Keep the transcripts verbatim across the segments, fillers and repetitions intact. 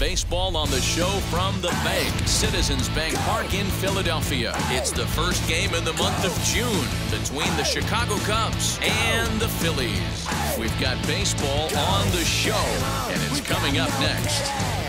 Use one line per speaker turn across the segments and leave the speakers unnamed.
Baseball on the show from the Bank, Citizens Bank Park in Philadelphia. It's the first game in the month of June between the Chicago Cubs and the Phillies. We've got baseball on the show, and it's coming up next.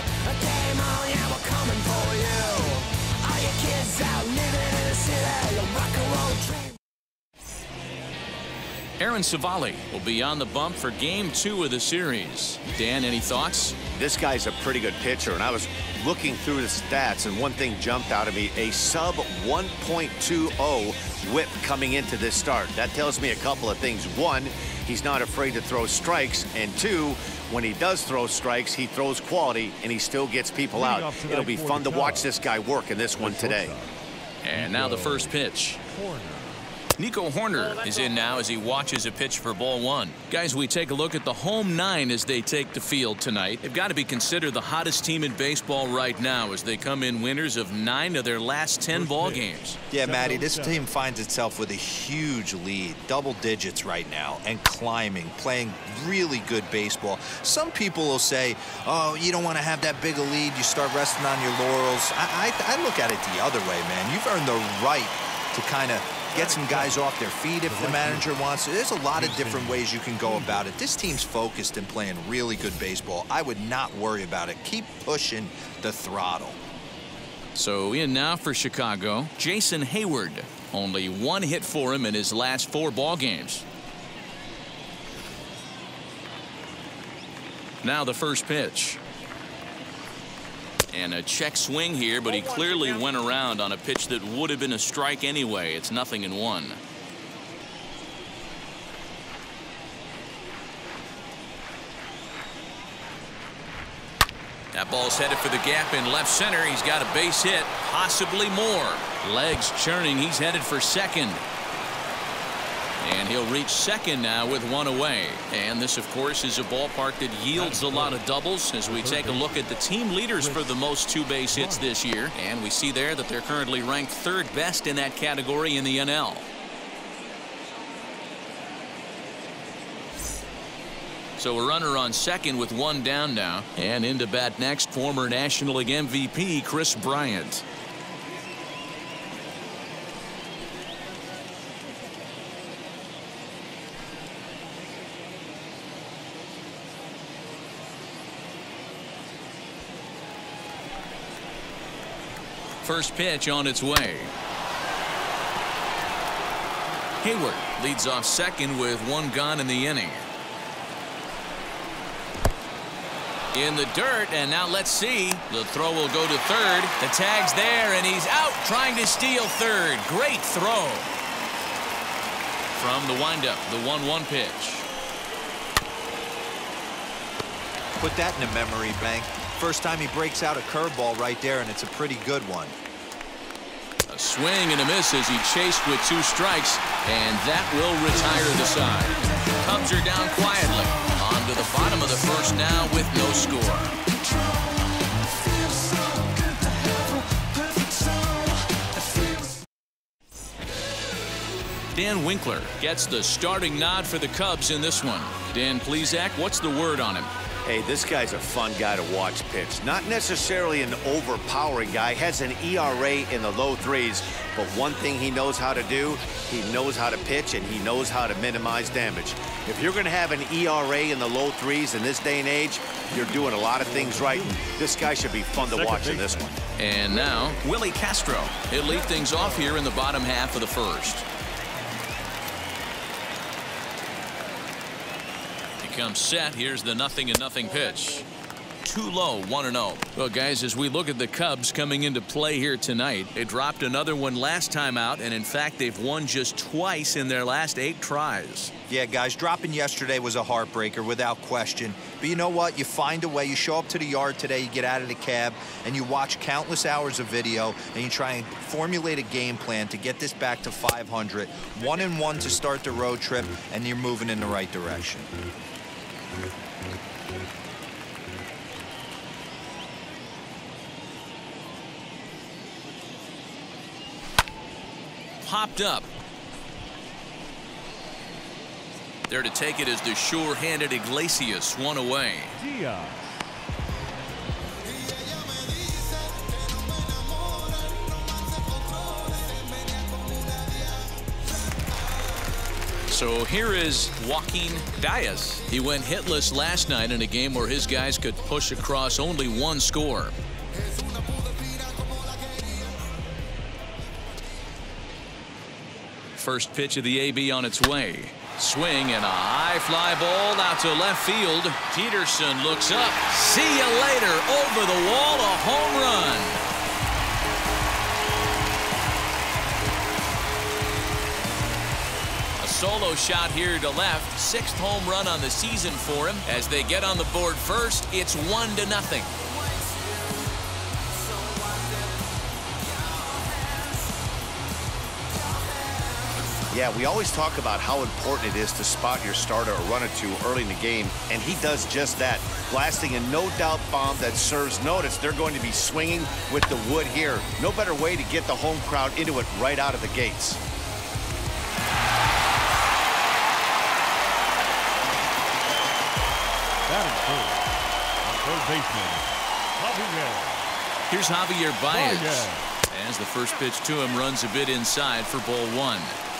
Aaron Civale will be on the bump for game two of the series. Dan, any thoughts?
This guy's a pretty good pitcher, and I was looking through the stats, and one thing jumped out at me: a sub one point two oh whip coming into this start. That tells me a couple of things. One, he's not afraid to throw strikes, and two, when he does throw strikes, he throws quality, and he still gets people out. It'll be fun to watch this guy work in this one today.
And now the first pitch. Nico Hoerner is in now as he watches a pitch for ball one. Guys, we take a look at the home nine as they take the field tonight. They've got to be considered the hottest team in baseball right now as they come in winners of nine of their last ten ball games.
Yeah, Matty, this team finds itself with a huge lead, double digits right now, and climbing, playing really good baseball. Some people will say, oh, you don't want to have that big a lead, you start resting on your laurels. I, I, I look at it the other way, man. You've earned the right to kind of get some guys off their feet if the manager wants to. There's a lot of different ways you can go about it. This team's focused and playing really good baseball. I would not worry about it. Keep pushing the throttle.
So in now for Chicago, Jason Hayward. Only one hit for him in his last four ball games. Now the first pitch. And a check swing here, but he clearly went around on a pitch that would have been a strike anyway. It's nothing in one. That ball's headed for the gap in left center. He's got a base hit, possibly more. Legs churning. He's headed for second. And he'll reach second now with one away. And this, of course, is a ballpark that yields a lot of doubles as we take a look at the team leaders for the most two-base hits this year. And we see there that they're currently ranked third best in that category in the N L. So a runner on second with one down now. And into bat next, former National League M V P Chris Bryant. First pitch on its way. Hayward leads off second with one gone in the inning. In the dirt, and now let's see. The throw will go to third. The tag's there, and he's out trying to steal third. Great throw. From the windup, the one one pitch.
Put that in a memory bank. First time he breaks out a curveball right there, and it's a pretty good one.
A swing and a miss as he chased with two strikes, and that will retire the side. Cubs are down quietly. On to the bottom of the first now with no score. Dan Winkler gets the starting nod for the Cubs in this one. Dan Plesac, what's the word on him?
Hey, this guy's a fun guy to watch pitch. Not necessarily an overpowering guy. Has an E R A in the low threes. But one thing he knows how to do, he knows how to pitch, and he knows how to minimize damage. If you're going to have an E R A in the low threes in this day and age, you're doing a lot of things right. This guy should be fun to watch in this one.
And now, Willie Castro. He'll lead things off here in the bottom half of the first. Comes set. Here's the nothing and nothing pitch. Too low, one and oh. Well, guys, as we look at the Cubs coming into play here tonight, they dropped another one last time out, and in fact, they've won just twice in their last eight tries.
Yeah, guys, dropping yesterday was a heartbreaker without question. But you know what? You find a way. You show up to the yard today, you get out of the cab, and you watch countless hours of video, and you try and formulate a game plan to get this back to five hundred. One and one to start the road trip, and you're moving in the right direction.
Popped up. There to take it is the sure-handed Iglesias, one away. So here is Joaquin Diaz. He went hitless last night in a game where his guys could push across only one score. First pitch of the A B on its way. Swing and a high fly ball out to left field. Peterson looks up. See you later. Over the wall, a home run. Solo shot here to left. Sixth home run on the season for him. As they get on the board first, it's one to nothing.
Yeah, we always talk about how important it is to spot your starter or run it to early in the game, and he does just that, blasting a no-doubt bomb that serves notice. They're going to be swinging with the wood here. No better way to get the home crowd into it right out of the gates.
Third baseman, Javier.
Here's Javier Baez. As the first pitch to him runs a bit inside for ball one.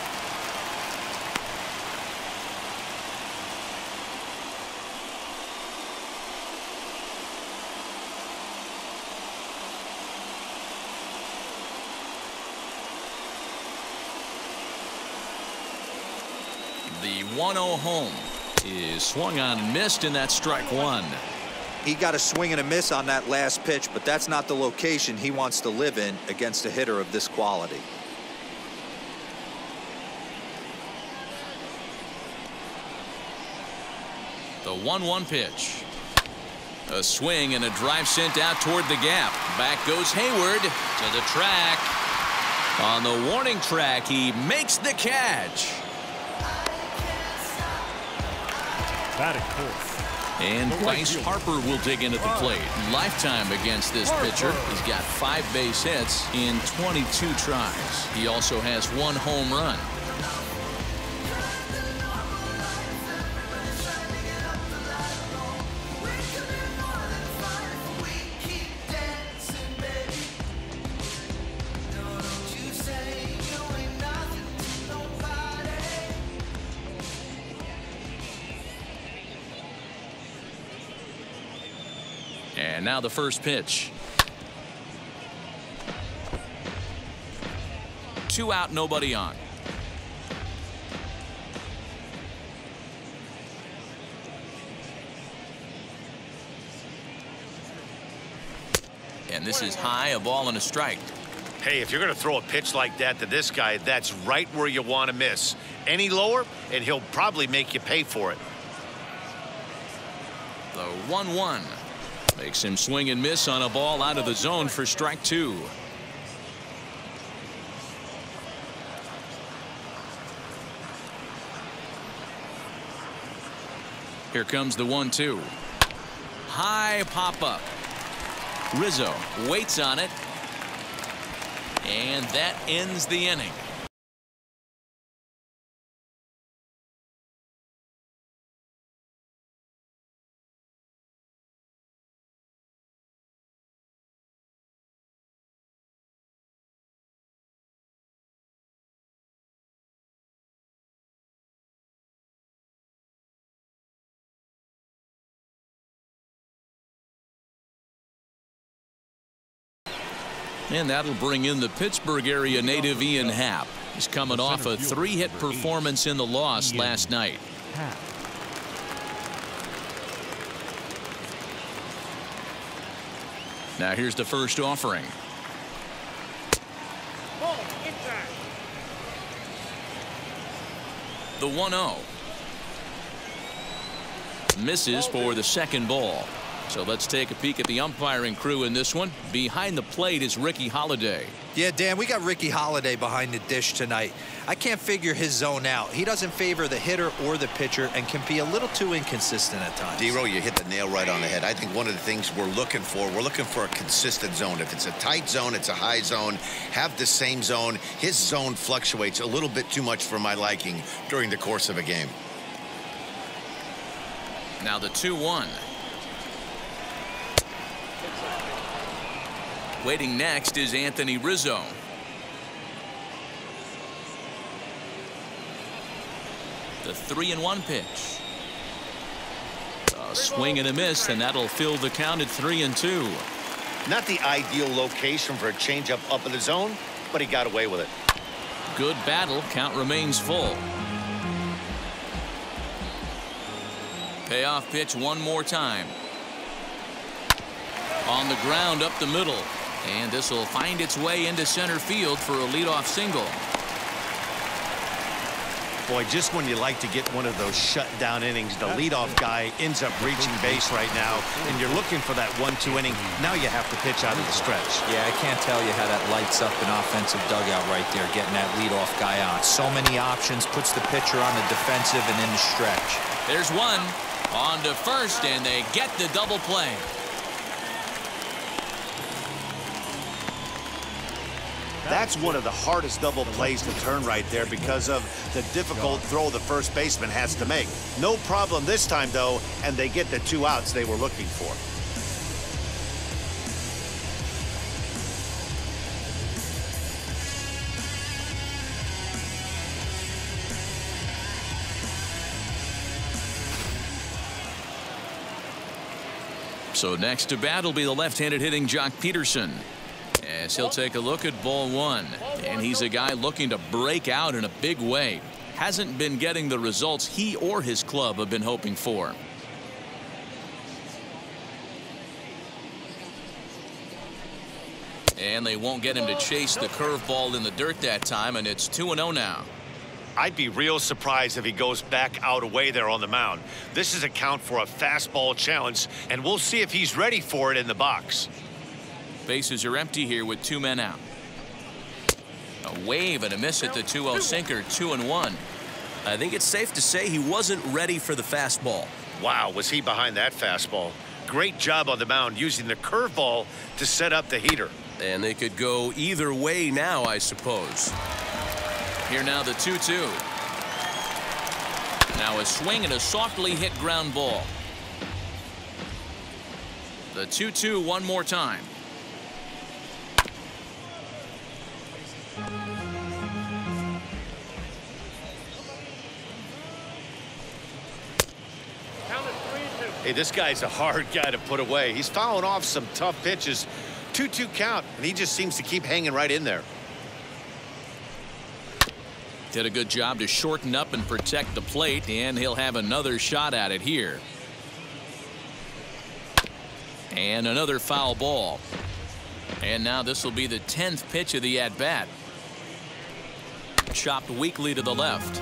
The one oh home is swung on and missed, and that's strike one.
He got a swing and a miss on that last pitch, but that's not the location he wants to live in against a hitter of this quality.
The one one pitch. A swing and a drive sent out toward the gap. Back goes Hayward to the track. On the warning track, he makes the catch.
Batting fourth.
And Bryce Harper will dig into the plate. Lifetime against this pitcher. He's got five base hits in twenty-two tries. He also has one home run. And now the first pitch. Two out, nobody on. And this is high, a ball and a strike.
Hey, if you're going to throw a pitch like that to this guy, that's right where you want to miss. Any lower, and he'll probably make you pay for it.
The one one. Makes him swing and miss on a ball out of the zone for strike two. Here comes the one two. High pop up. Rizzo waits on it. And that ends the inning. And that'll bring in the Pittsburgh area native Ian Happ. He's coming off a three-hit performance in the loss last night. Now here's the first offering. The one oh. Misses for the second ball. So let's take a peek at the umpiring crew in this one. Behind the plate is Ricky Holiday.
Yeah, Dan, we got Ricky Holiday behind the dish tonight. I can't figure his zone out. He doesn't favor the hitter or the pitcher and can be a little too inconsistent at times.
D-Row, you hit the nail right on the head. I think one of the things we're looking for, we're looking for a consistent zone. If it's a tight zone, it's a high zone. Have the same zone. His zone fluctuates a little bit too much for my liking during the course of a game.
Now the two one. Waiting next is Anthony Rizzo. The three and one pitch. A swing and a miss, and that'll fill the count at three and two.
Not the ideal location for a changeup up in the zone, but he got away with it.
Good battle. Count remains full. Payoff pitch one more time. On the ground up the middle. And this will find its way into center field for a leadoff single.
Boy, just when you like to get one of those shutdown innings, the leadoff guy ends up reaching base right now, and you're looking for that one two inning. Now you have to pitch out of the stretch.
Yeah, I can't tell you how that lights up an offensive dugout right there, getting that leadoff guy on. So many options, puts the pitcher on the defensive and in the stretch.
There's one. On to first, and they get the double play.
That's one of the hardest double plays to turn right there because of the difficult throw the first baseman has to make. No problem this time, though, and they get the two outs they were looking for.
So next to bat will be the left-handed hitting Jock Peterson. As he'll take a look at ball one. And he's a guy looking to break out in a big way. Hasn't been getting the results he or his club have been hoping for. And they won't get him to chase the curveball in the dirt that time, and it's two and oh now.
I'd be real surprised if he goes back out away there on the mound. This is a count for a fastball challenge, and we'll see if he's ready for it in the box.
Bases are empty here with two men out. A wave and a miss at the two oh sinker, two and one.
I think it's safe to say he wasn't ready for the fastball.
Wow, was he behind that fastball? Great job on the mound using the curveball to set up the heater.
And they could go either way now, I suppose.
Here now the two two. Now a swing and a softly hit ground ball. The two two one more time.
Hey, this guy's a hard guy to put away. He's fouling off some tough pitches. two two count, and he just seems to keep hanging right in there.
Did a good job to shorten up and protect the plate, and he'll have another shot at it here. And another foul ball. And now this will be the tenth pitch of the at-bat. Chopped weakly to the left.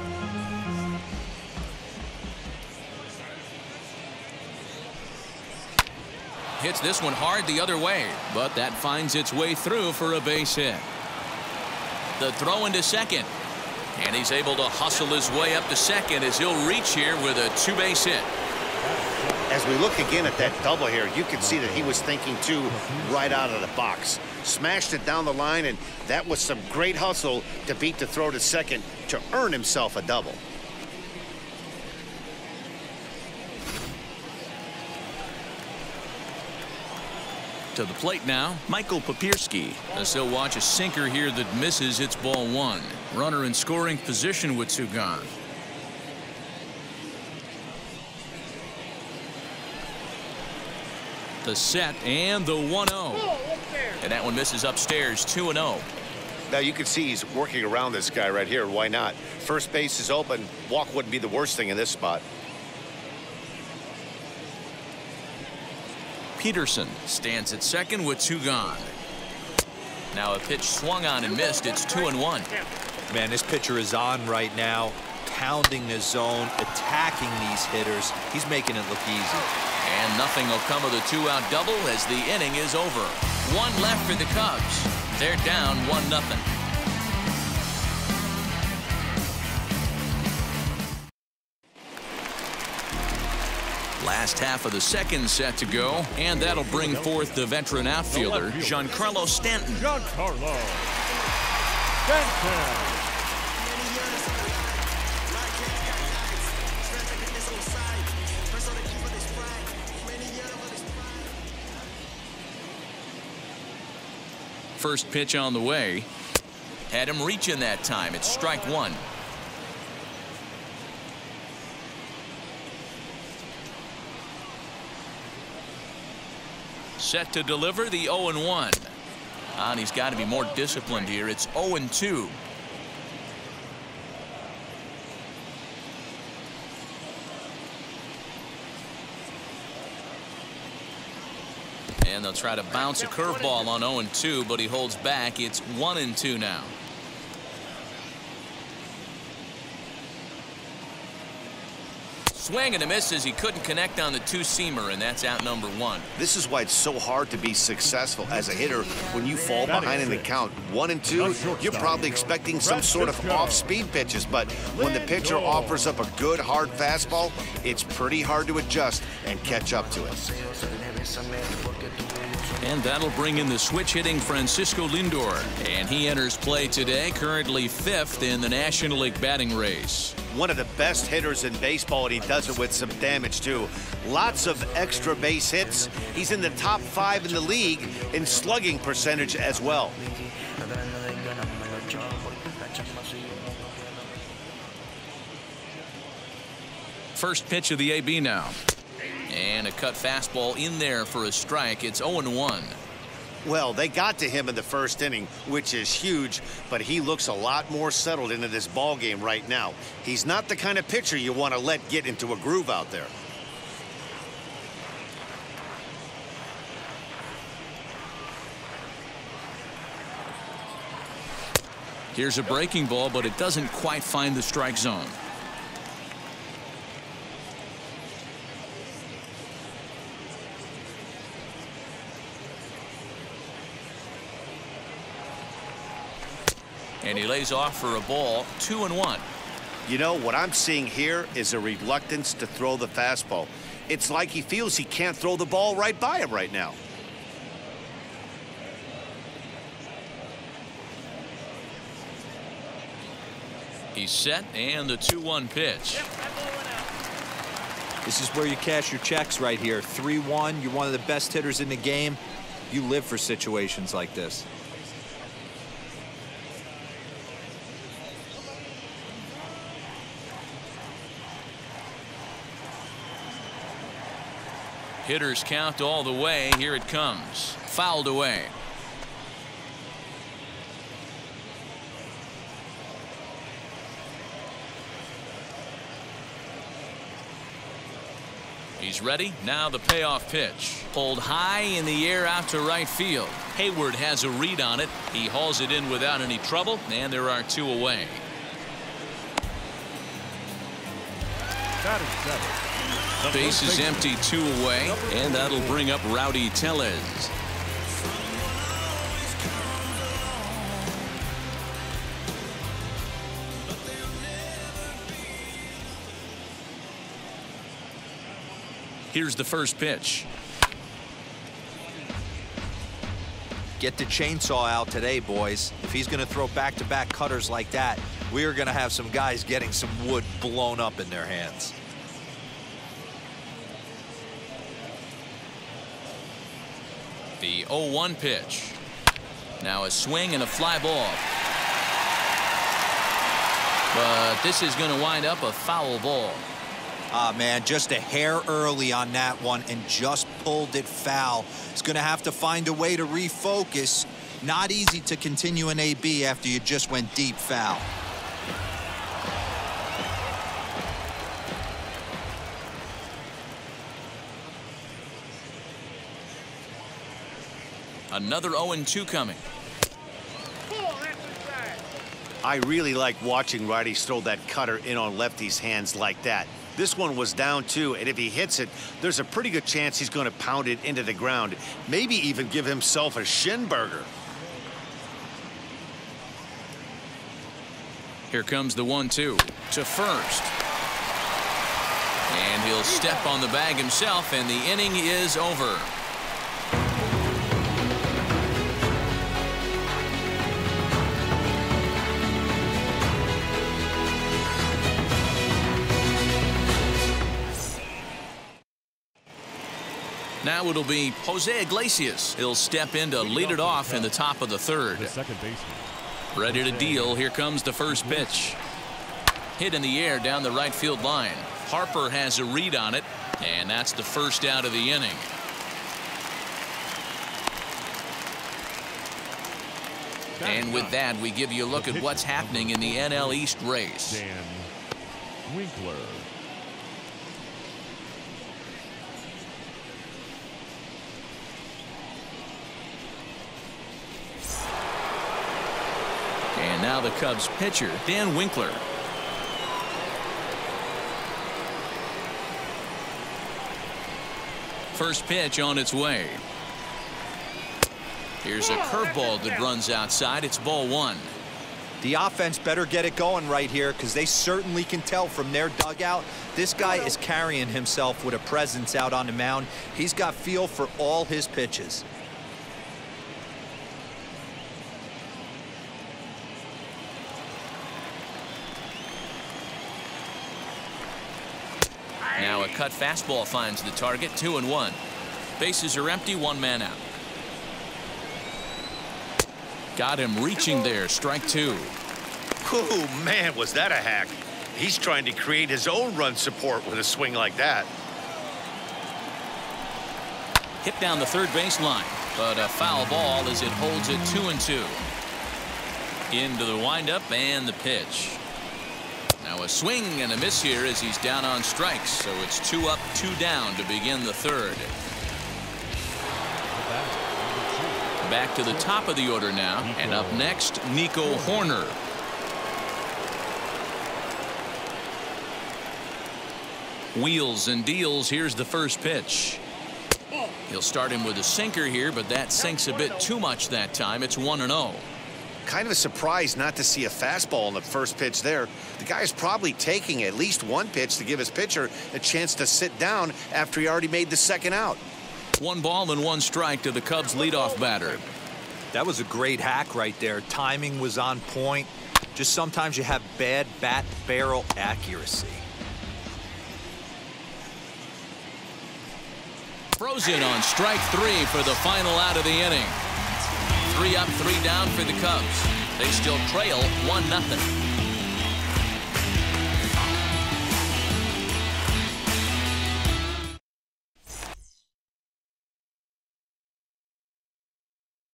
Hits this one hard the other way, but that finds its way through for a base hit. The throw into second. And he's able to hustle his way up to second as he'll reach here with a two-base hit.
As we look again at that double here, you can see that he was thinking two right out of the box. Smashed it down the line, and that was some great hustle to beat the throw to second to earn himself a double.
To the plate now, Michael Papierski. As he'll watch a sinker here that misses. It's ball one. Runner in scoring position with two gone. The set and the one oh. And that one misses upstairs, two and oh.
Now you can see he's working around this guy right here. Why not? First base is open. Walk wouldn't be the worst thing in this spot.
Peterson stands at second with two gone. Now a pitch swung on and missed. It's two and one.
Man, this pitcher is on right now, pounding the zone, attacking these hitters. He's making it look easy.
And nothing will come of the two-out double as the inning is over. One left for the Cubs. They're down one nothing. Last half of the second set to go, and that'll bring forth the veteran outfielder, Giancarlo Stanton.
Giancarlo Stanton.
First pitch on the way. Had him reaching that time. It's strike one. set to deliver the oh and one. And he's got to be more disciplined here. It's oh and two. And they'll try to bounce a curveball on oh and two, but he holds back. It's one and two now. Swing and a miss as he couldn't connect on the two-seamer, and that's out number one.
This is why it's so hard to be successful as a hitter when you fall behind in the count. One and two, you're probably expecting some sort of off-speed pitches, but when the pitcher offers up a good, hard fastball, it's pretty hard to adjust and catch up to it.
And that'll bring in the switch-hitting Francisco Lindor. And he enters play today, currently fifth in the National League batting race.
One of the best hitters in baseball, and he does it with some damage, too. Lots of extra base hits. He's in the top five in the league in slugging percentage as well.
First pitch of the A B now. And a cut fastball in there for a strike. It's oh and one.
Well, they got to him in the first inning, which is huge, but he looks a lot more settled into this ball game right now. He's not the kind of pitcher you want to let get into a groove out there.
Here's a breaking ball, but it doesn't quite find the strike zone. And he lays off for a ball, two and one.
You know, what I'm seeing here is a reluctance to throw the fastball. It's like he feels he can't throw the ball right by him right now.
He's set, and the two one pitch.
This is where you cash your checks right here. three one, you're one of the best hitters in the game. You live for situations like this.
Hitters count all the way. Here it comes. Fouled away. He's ready. Now the payoff pitch. Pulled high in the air out to right field. Hayward has a read on it. He hauls it in without any trouble, and there are two away.
That is seven.
Base is empty, two away, and that'll bring up Rowdy Tellez. Here's the first pitch.
Get the chainsaw out today, boys. If he's going to throw back-to-back cutters like that, we are going to have some guys getting some wood blown up in their hands.
The oh one pitch. Now a swing and a fly ball. But this is going to wind up a foul ball.
Ah, man, just a hair early on that one and just pulled it foul. It's going to have to find a way to refocus. Not easy to continue an A B after you just went deep foul.
Another oh and two coming.
I really like watching righties throw that cutter in on lefties' hands like that. This one was down two, and if he hits it, there's a pretty good chance he's going to pound it into the ground, maybe even give himself a shin burger.
Here comes the one two to first. And he'll step on the bag himself, and the inning is over. Now it'll be Jose Iglesias. He'll step in to lead it off in the top of the third.
The second baseman.
Ready to deal. Here comes the first pitch. Hit in the air down the right field line. Harper has a read on it, and that's the first out of the inning. And with that, we give you a look at what's happening in the N L East race.
Dan Winkler.
And now the Cubs pitcher, Dan Winkler. First pitch on its way. Here's a curveball that runs outside. It's ball one.
The offense better get it going right here, because they certainly can tell from their dugout this guy is carrying himself with a presence out on the mound. He's got feel for all his pitches.
Now a cut fastball finds the target. Two and one. Bases are empty. One man out. Got him reaching there. Strike two.
Oh, man, was that a hack. He's trying to create his own run support with a swing like that.
Hit down the third base line, but a foul ball as it holds it two and two. Into the windup and the pitch. Now a swing and a miss here as he's down on strikes, so it's two up, two down to begin the third. Back to the top of the order now, and up next, Nico Horner. Wheels and deals. Here's the first pitch. He'll start him with a sinker here, but that sinks a bit too much that time. It's one and oh.
Kind of a surprise not to see a fastball on the first pitch there. The guy's probably taking at least one pitch to give his pitcher a chance to sit down after he already made the second out.
One ball and one strike to the Cubs leadoff batter.
That was a great hack right there. Timing was on point. Just sometimes you have bad bat barrel accuracy.
Frozen on strike three for the final out of the inning. Three up, three down for the Cubs. They still trail one nothing.